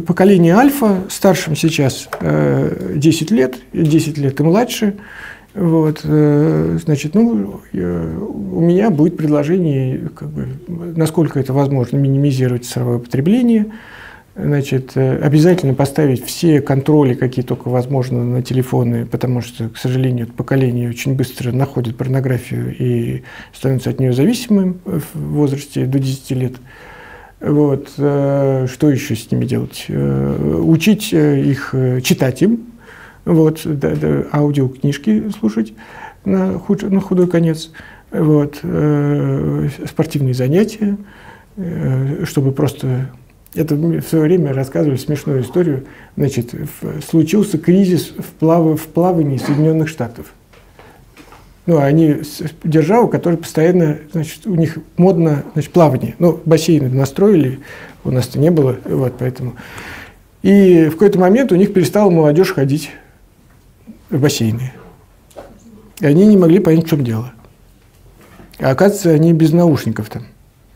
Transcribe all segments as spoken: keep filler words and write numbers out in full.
поколение альфа, старшим сейчас десять лет, десять лет и младше. Вот, значит, ну, у меня будет предложение, как бы, насколько это возможно, минимизировать цифровое потребление. Значит, обязательно поставить все контроли, какие только возможно, на телефоны, потому что, к сожалению, поколение очень быстро находит порнографию и становится от нее зависимым в возрасте до десяти лет. Вот. Что еще с ними делать? Учить их, читать им, вот, да, да, аудиокнижки слушать на, худ, на худой конец, вот, спортивные занятия, чтобы просто... Это в свое время рассказывали смешную историю. Значит, случился кризис в, плав... в плавании Соединенных Штатов. Ну, они держава, которая постоянно, значит, у них модно, значит, плавание. Ну, бассейны настроили, у нас-то не было, вот, поэтому. И в какой-то момент у них перестала молодежь ходить в бассейны. И они не могли понять, в чем дело. А оказывается, они без наушников там.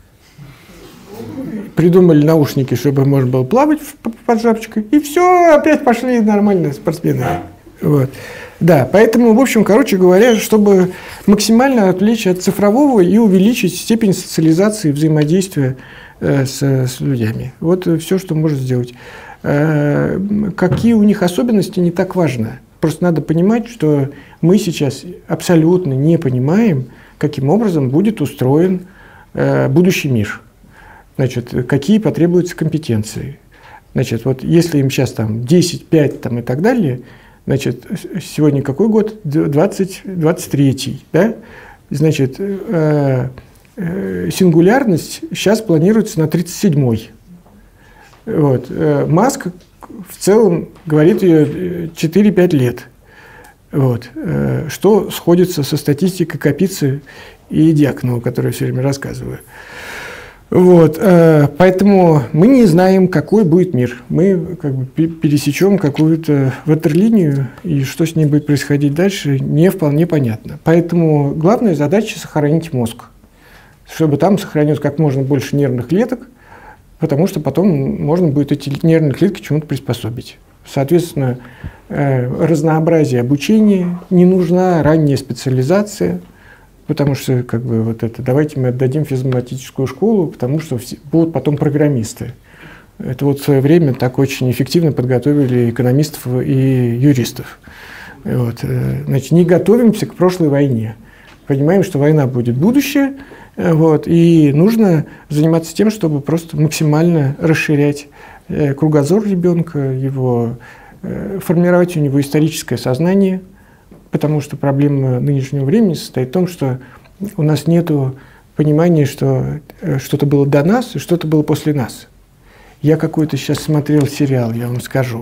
Придумали наушники, чтобы можно было плавать под шапочкой, и все, опять пошли нормальные спортсмены. Вот. Да, поэтому, в общем, короче говоря, чтобы максимально отвлечь от цифрового и увеличить степень социализации, взаимодействия э, с, с людьми. Вот все, что можно сделать. Э, какие у них особенности, не так важно. Просто надо понимать, что мы сейчас абсолютно не понимаем, каким образом будет устроен э, будущий мир. Значит, какие потребуются компетенции. Значит, вот если им сейчас там десять, пять там, и так далее, значит, сегодня какой год? двадцать, двадцать третий, да? Значит, э, э, сингулярность сейчас планируется на тридцать седьмой. Вот. Э, Маск в целом говорит ее четыре-пять лет. Вот. Э, что сходится со статистикой Капицы и Дьяконова, которую я все время рассказываю. Вот, э, поэтому мы не знаем, какой будет мир. Мы как бы пересечем какую-то ватерлинию, и что с ней будет происходить дальше, не вполне понятно. Поэтому главная задача – сохранить мозг, чтобы там сохранилось как можно больше нервных клеток, потому что потом можно будет эти нервные клетки чему-то приспособить. Соответственно, э, разнообразие обучения, не нужна ранняя специализация. Потому что, как бы, вот это, давайте мы отдадим физматическую школу, потому что все, будут потом программисты. Это вот в свое время так очень эффективно подготовили экономистов и юристов. Вот. Значит, не готовимся к прошлой войне. Понимаем, что война будет будущее, вот, и нужно заниматься тем, чтобы просто максимально расширять кругозор ребенка, его, формировать у него историческое сознание. Потому что проблема нынешнего времени состоит в том, что у нас нет понимания, что что-то было до нас и что-то было после нас. Я какой-то сейчас смотрел сериал, я вам скажу.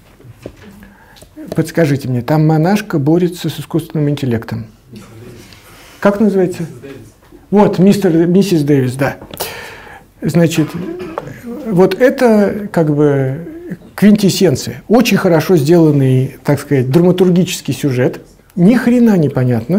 Подскажите мне, там монашка борется с искусственным интеллектом. Как называется? Вот, мистер, миссис Дэвис, да. Значит, вот это как бы квинтэссенция. Очень хорошо сделанный, так сказать, драматургический сюжет. Ни хрена не понятно.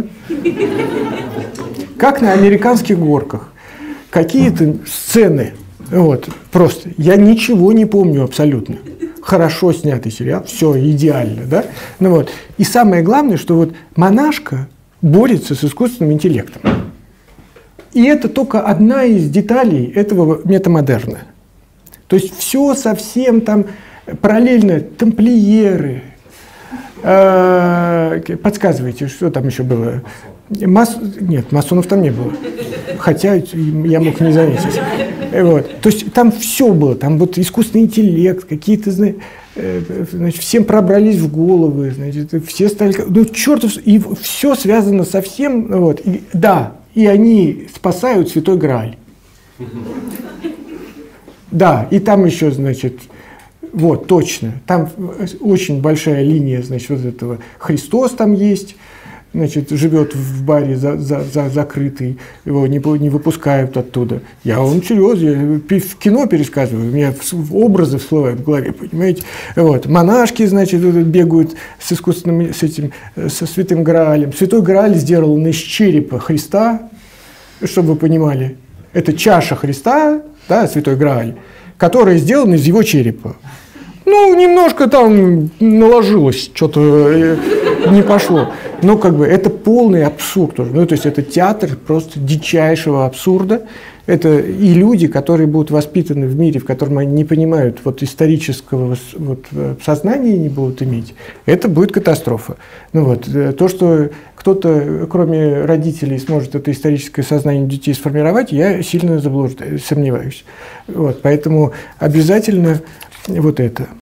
Как на американских горках. Какие-то сцены. Вот, просто. Я ничего не помню абсолютно. Хорошо снятый сериал. Все идеально, да? Ну, вот. И самое главное, что вот монашка борется с искусственным интеллектом. И это только одна из деталей этого метамодерна. То есть все совсем там параллельно. Тамплиеры. Подсказывайте, что там еще было? Мас... Нет, масонов там не было. Хотя я мог не заметить. Вот. То есть там все было. Там вот искусственный интеллект, какие-то, значит, всем пробрались в головы, значит, все стали... Ну, чертов... И все связано со всем. Вот. И, да, и они спасают Святой Грааль. Да, и там еще, значит... Вот, точно. Там очень большая линия, значит, вот этого. Христос там есть, значит, живет в баре за, за, за, закрытый, его не, не выпускают оттуда. Я вам серьезно, я в кино пересказываю, у меня образы всплывают в голове, понимаете? Вот. Монашки, значит, бегают с искусственным, с этим, со Святым Граалем. Святой Грааль сделан из черепа Христа, чтобы вы понимали. Это чаша Христа, да, Святой Грааль, которая сделана из его черепа. Ну, немножко там наложилось, что-то не пошло. Но как бы это полный абсурд уже. Ну, то есть это театр просто дичайшего абсурда. Это и люди, которые будут воспитаны в мире, в котором они не понимают вот исторического вот, сознания, не будут иметь, это будет катастрофа. Ну, вот, то, что кто-то, кроме родителей, сможет это историческое сознание детей сформировать, я сильно заблуждаюсь, сомневаюсь. Вот, поэтому обязательно вот это.